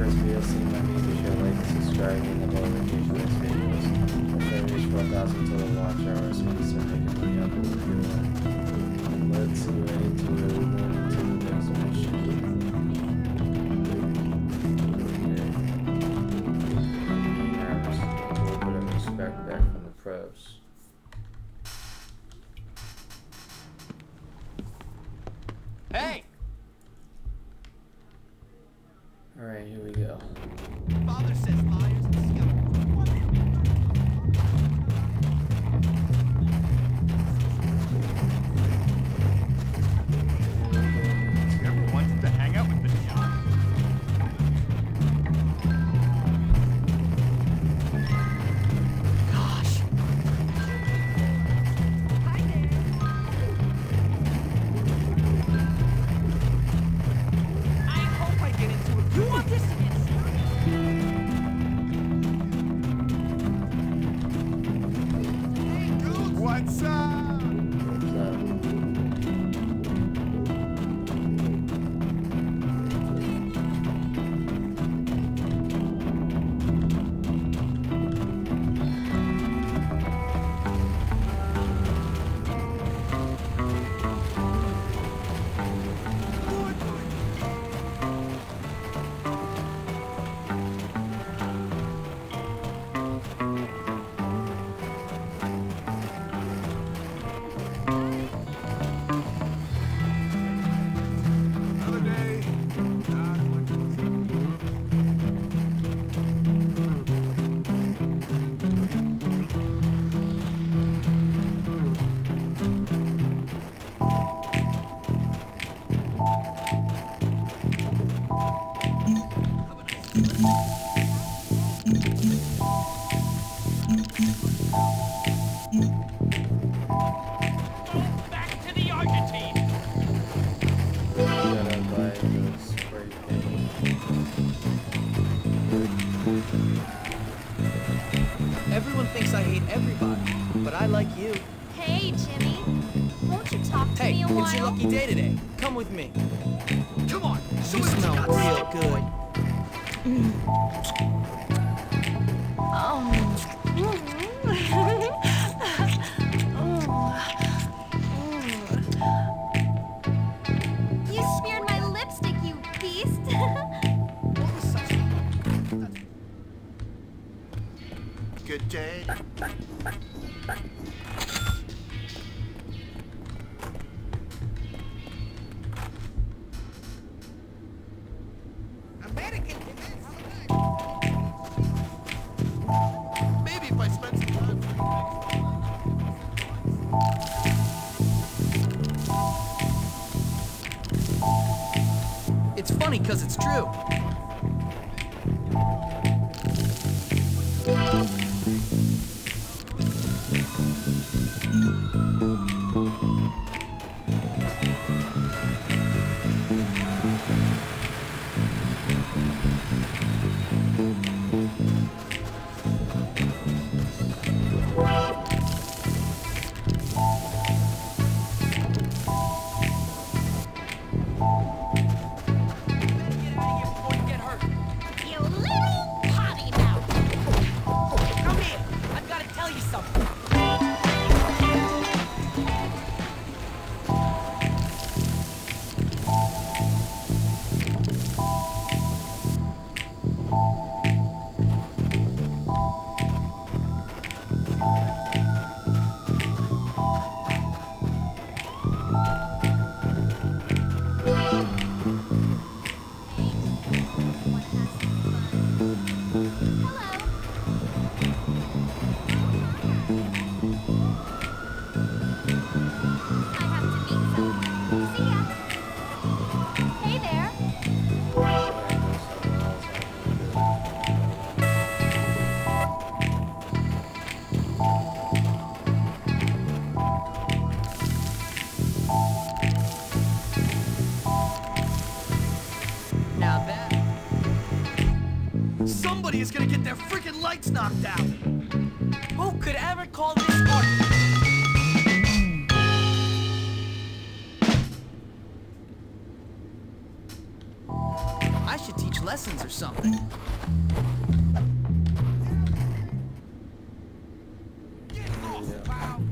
this video seemed by me to share like and subscribing and notification on these videos. If I reach 4,000 total watch hours, we can start making money off what we're doing. Let's get into it. We're going into the next mission. Okay. A little bit of respect back from the pros. Hey! Alright, here we go. Father says liars and scoundrels. Ever wanted to hang out with the John? Gosh. Hi there. I hope I get into it. You want this to get What's up? Back to the Argentine. Gotta buy this spray paint. Everyone thinks I hate everybody, but I like you. Hey, Jimmy. Won't you talk to Hey, me a while? it's your lucky day today. Come with me. Come on, show You me what you smell got. real good. Oh. You smeared my lipstick, you beast. What was such a... Good day. American. Maybe if I spent some time for It's funny because it's true. You little potty mouth. Come here. I've got to tell you something. Somebody is gonna get their freaking lights knocked out. Who could ever call this art? I should teach teach lessons or something. Get lost, pal.